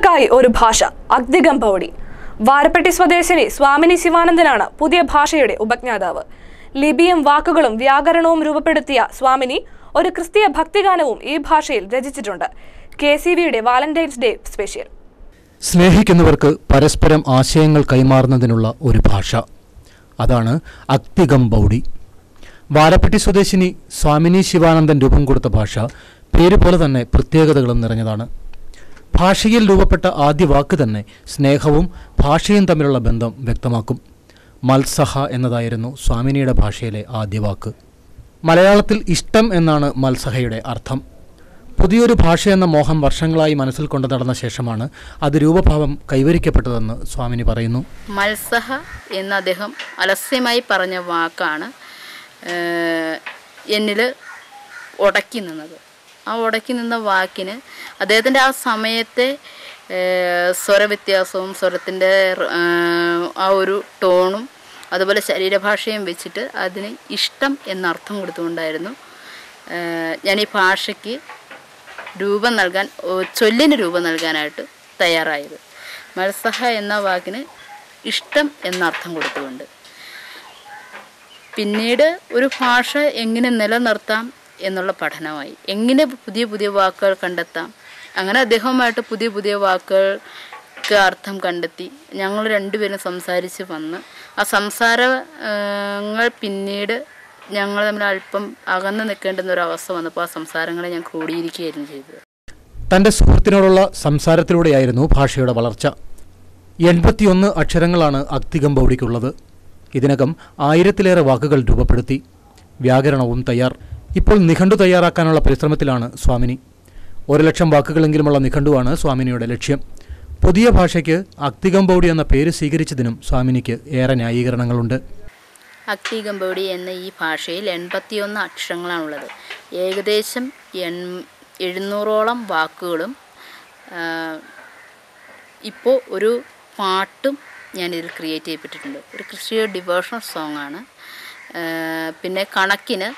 നമുക്കായി ഒരു ഭാഷ അഗ്നികമ്പൗടി. വാരപ്പെട്ടി സ്വദേശിനി സ്വാമിനി ശിവാനന്ദനാണ് പുതിയ ഭാഷയുടെ ഉപജ്ഞാതാവ്. ലിപിയും വാക്കുകളും വ്യാകരണവും രൂപപ്പെടുത്തിയ സ്വാമിനി ഒരു ക്രിസ്തീയ ഭക്തിഗാനവും ഈ ഭാഷയിൽ രചിച്ചിട്ടുണ്ട്. KCVയുടെ വാലന്റൈൻസ് ഡേ സ്പെഷ്യൽ. സ്നേഹിക്കുന്നവർക്ക് പരസ്പരം ആശയങ്ങൾ കൈമാറുന്നതിനുള്ള ഒരു ഭാഷ, അതാണ് അഗ്നികമ്പൗടി. വാരപ്പെട്ടി സ്വദേശിനി സ്വാമിനി ശിവാനന്ദൻ രൂപം കൊടുത്ത ഭാഷ പേര് പോലെ തന്നെ പ്രത്യേകതകളും നിറഞ്ഞതാണ്. ഭാഷയിൽ രൂപപ്പെട്ട ആദ്യ വാക്ക് തന്നെ സ്നേഹവും ഭാഷയും തമ്മിലുള്ള ബന്ധം വ്യക്തമാക്കും. മത്സഹ എന്നതായിരുന്നു സ്വാമിനിയുടെ ഭാഷയിലെ ആദ്യ വാക്ക്. മലയാളത്തിൽ ഇഷ്ടം എന്നാണ് മത്സഹയുടെ അർത്ഥം. പുതിയൊരു ഭാഷയെന്ന മോഹം വർഷങ്ങളായി മനസ്സിൽ കൊണ്ടു നടന്ന ശേഷമാണ് അത് രൂപഭാവം കൈവരിക്കപ്പെട്ടതെന്ന് സ്വാമിനി പറയുന്നു. മത്സഹ എന്ന് അദ്ദേഹം അലസ്യമായി പറഞ്ഞ വാക്കാണ് എന്നിൽ ഉടക്കി നിന്നത്. ആ ഉടക്കി നിന്ന വാക്കിന് അദ്ദേഹത്തിൻ്റെ ആ സമയത്തെ സ്വരവ്യത്യാസവും സ്വരത്തിൻ്റെ ആ ഒരു ടോണും അതുപോലെ ശരീരഭാഷയും വെച്ചിട്ട് അതിന് ഇഷ്ടം എന്നർത്ഥം കൊടുത്തുകൊണ്ടായിരുന്നു ഞാൻ ഈ ഭാഷയ്ക്ക് രൂപം നൽകാൻ, ചൊല്ലിന് രൂപം നൽകാനായിട്ട് തയ്യാറായത്. മത്സഹ എന്ന വാക്കിന് ഇഷ്ടം എന്നർത്ഥം കൊടുത്തുകൊണ്ട് പിന്നീട് ഒരു ഭാഷ എങ്ങനെ നിലനിർത്താം എന്നുള്ള പഠനമായി, എങ്ങനെ പുതിയ പുതിയ വാക്കുകൾ കണ്ടെത്താം. അങ്ങനെ അദ്ദേഹവുമായിട്ട് പുതിയ പുതിയ വാക്കുകൾക്ക് അർത്ഥം കണ്ടെത്തി ഞങ്ങൾ രണ്ടുപേരും സംസാരിച്ച് വന്ന് ആ സംസാരങ്ങൾ പിന്നീട് ഞങ്ങൾ തമ്മിൽ അല്പം അകന്ന് നിൽക്കേണ്ടുന്ന ഒരു അവസ്ഥ വന്നപ്പോൾ ആ സംസാരങ്ങളെ ഞാൻ ക്രോഡീകരിക്കുകയായിരുന്നു ചെയ്തത്. തൻ്റെ സുഹൃത്തിനോടുള്ള സംസാരത്തിലൂടെയായിരുന്നു ഭാഷയുടെ വളർച്ച. 81 അക്ഷരങ്ങളാണ് അഗ്നികമ്പൗടിക്കുള്ളത്. ഇതിനകം 1000-ലേറെ വാക്കുകൾ രൂപപ്പെടുത്തി. വ്യാകരണവും തയ്യാർ. ഇപ്പോൾ നിഘണ്ടു തയ്യാറാക്കാനുള്ള പരിശ്രമത്തിലാണ് സ്വാമിനി. 1,00,000 വാക്കുകളെങ്കിലുമുള്ള നിഘണ്ടുവാണ് സ്വാമിനിയുടെ ലക്ഷ്യം. പുതിയ ഭാഷയ്ക്ക് അഗ്നികമ്പൗടി എന്ന പേര് സ്വീകരിച്ചതിനും സ്വാമിനിക്ക് ഏറെ ന്യായീകരണങ്ങളുണ്ട്. അഗ്നികമ്പൗടി എന്ന ഈ ഭാഷയിൽ 81 അക്ഷരങ്ങളാണുള്ളത്. ഏകദേശം 700ഓളം വാക്കുകളും ഇപ്പോൾ ഒരു പാട്ടും ഞാനിതിൽ ക്രിയേറ്റ് ചെയ്യപ്പെട്ടിട്ടുണ്ട്. ഒരു ക്രിസ്തീയ ഡിവോഷണൽ സോങ്ങാണ്. പിന്നെ കണക്കിന്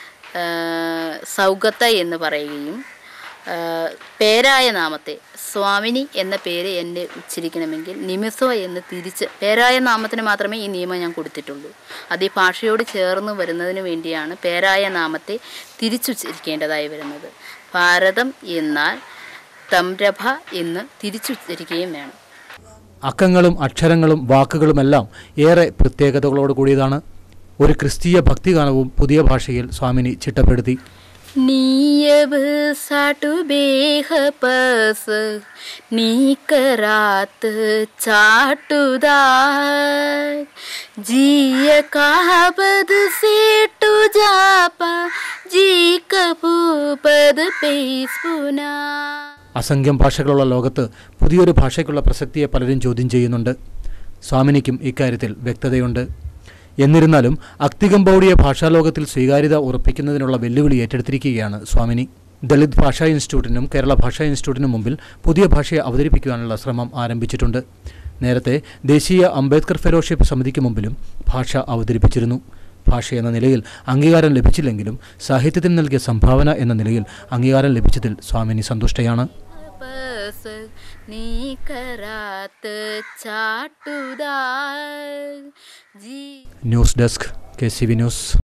സൗഗത്ത എന്ന് പറയുകയും പേരായ നാമത്തെ സ്വാമിനി എന്ന പേര് എന്നെ ഉച്ചരിക്കണമെങ്കിൽ നിമിസോ എന്ന് തിരിച്ച് പേരായ നാമത്തിന് മാത്രമേ ഈ നിയമം ഞാൻ കൊടുത്തിട്ടുള്ളൂ. അത് ഈ ഭാഷയോട് ചേർന്ന് വരുന്നതിന് വേണ്ടിയാണ് പേരായ നാമത്തെ തിരിച്ചുച്ചരിക്കേണ്ടതായി വരുന്നത്. ഭാരതം എന്നാൽ തംരഭ എന്ന് തിരിച്ചുച്ചരിക്കുകയും വേണം. അക്കങ്ങളും അക്ഷരങ്ങളും വാക്കുകളുമെല്ലാം ഏറെ പ്രത്യേകതകളോട് കൂടിയതാണ്. ഒരു ക്രിസ്തീയ ഭക്തിഗാനവും പുതിയ ഭാഷയിൽ സ്വാമിനി ചിട്ടപ്പെടുത്തി. നീയബ് സാട്ടു ബേഹ പസ് നീക്കറാത്ത് ചാട്ടുദാ ജിയ കാബദ് സേട്ടു ജാപ ജി കപൂപദ് പേസ്പുനാ. അസംഖ്യം ഭാഷകളുള്ള ലോകത്ത് പുതിയൊരു ഭാഷയ്ക്കുള്ള പ്രസക്തിയെ പലരും ചോദ്യം ചെയ്യുന്നുണ്ട്. സ്വാമിനിക്കും ഇക്കാര്യത്തിൽ വ്യക്തതയുണ്ട്. എന്നിരുന്നാലും അഗ്നികമ്പൗടിയെ ഭാഷാലോകത്തിൽ സ്വീകാര്യത ഉറപ്പിക്കുന്നതിനുള്ള വെല്ലുവിളി ഏറ്റെടുത്തിരിക്കുകയാണ് സ്വാമിനി. ദളിത് ഭാഷാ ഇൻസ്റ്റിറ്റ്യൂട്ടിനും കേരള ഭാഷാ ഇൻസ്റ്റിറ്റ്യൂട്ടിനും മുമ്പിൽ പുതിയ ഭാഷയെ അവതരിപ്പിക്കുവാനുള്ള ശ്രമം ആരംഭിച്ചിട്ടുണ്ട്. നേരത്തെ ദേശീയ അംബേദ്കർ ഫെലോഷിപ്പ് സമിതിക്ക് മുമ്പിലും ഭാഷ അവതരിപ്പിച്ചിരുന്നു. ഭാഷയെന്ന നിലയിൽ അംഗീകാരം ലഭിച്ചില്ലെങ്കിലും സാഹിത്യത്തിന് നൽകിയ സംഭാവന എന്ന നിലയിൽ അംഗീകാരം ലഭിച്ചതിൽ സ്വാമിനി സന്തുഷ്ടയാണ്. News desk KCV news.